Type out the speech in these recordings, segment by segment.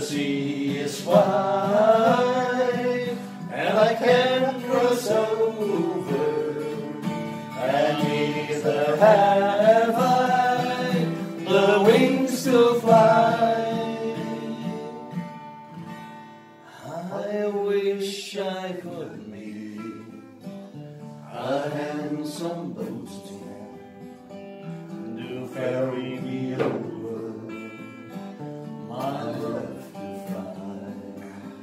sea is wide, and I can't cross over, and neither have I the wings to fly. I wish I could meet a handsome boatman to ferry me over my left to find.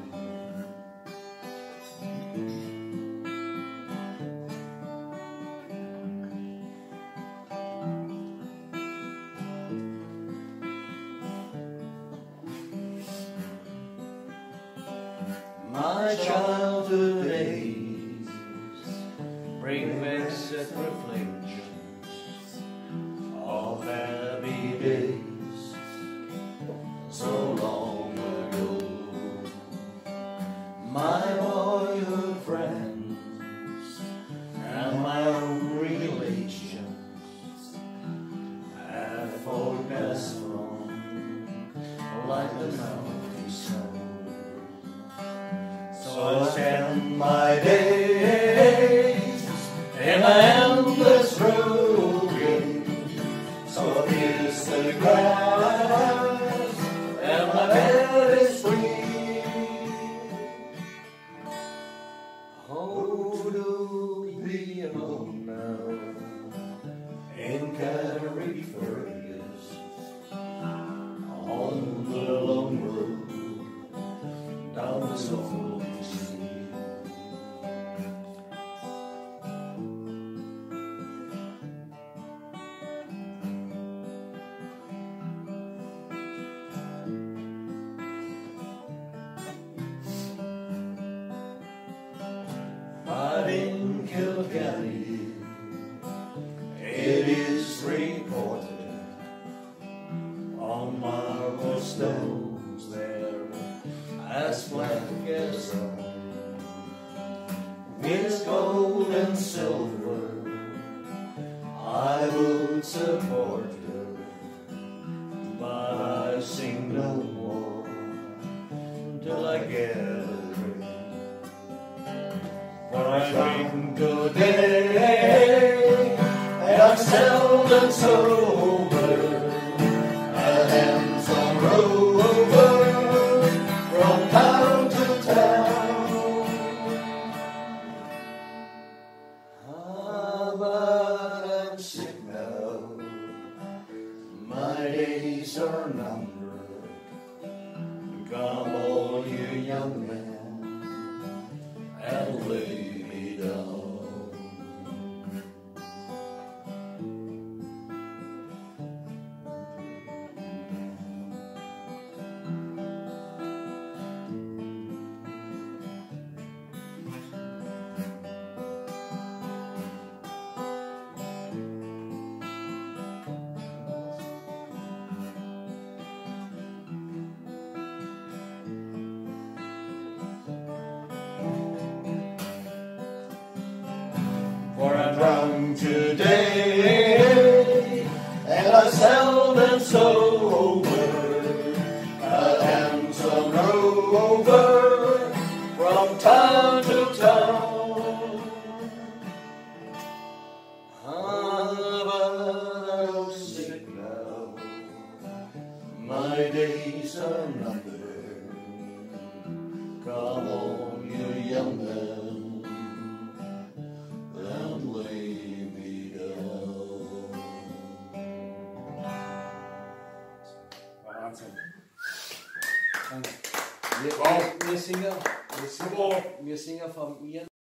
My childhood days bring back sad reflections of happy days so long ago. My boyhood friends and my own relations have forecast from like the mountain snow. So I spend my days in an endless roving. So is the grass and my bed is free. Oh, to be alone now in Canterbury Fergus on the long road down the Suffolk. But in Kilkenny, it is reported on marble stones there as black as sun, with gold and silver I would support her, but I sing no more till I get a drink. For I drink today, and I'm seldom sober, and handsome rover from town to town. Ah, but I'm sick now, my days are numbered. Come all you young men and lay me down. For I'm drunk today, and I'm seldom sober, a handsome rover from town to town. Ah, but I'm sick now, my days are numbered. Come on, you young men, and lay me down. Wir Singer vom Ian.